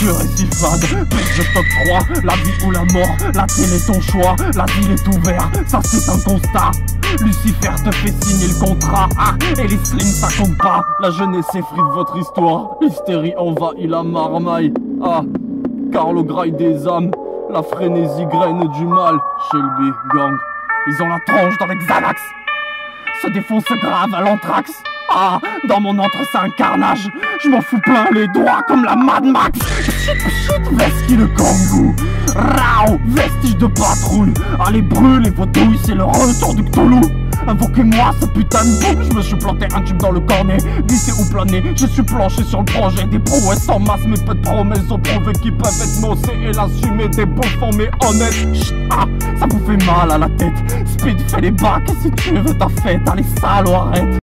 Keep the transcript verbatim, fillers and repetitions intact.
cœur est si fade, prise de top trois, la vie ou la mort, la télé ton choix, la ville est ouverte, ça c'est un constat. Lucifer te fait signer le contrat, ah, et les slims ça compte pas. La jeunesse effrite votre histoire, l'hystérie envahit la marmaille. Ah, Carlo graille des âmes, la frénésie graine du mal. Shelby Gang, ils ont la tronche dans les Xanax, se défonce grave à l'anthrax. Ah, dans mon entre c'est un carnage, je m'en fous plein les doigts comme la Mad Max. Shit, shit, vesquille le kangou, rao, vestige de patrouille. Allez brûlez vos douilles, c'est le retour du Cthulhu. Invoquez-moi ce putain de bouc, je me suis planté un tube dans le cornet. Glisser ou planer, je suis planché sur le projet. Des prouesses en masse, mais peu de promesses ont prouvé qui peuvent être nocées et l'assumer. Des bouffons mais honnêtes. Chut, ah, ça vous fait mal à la tête. Speed fait les bacs et si tu veux ta fête, allez salaud arrête.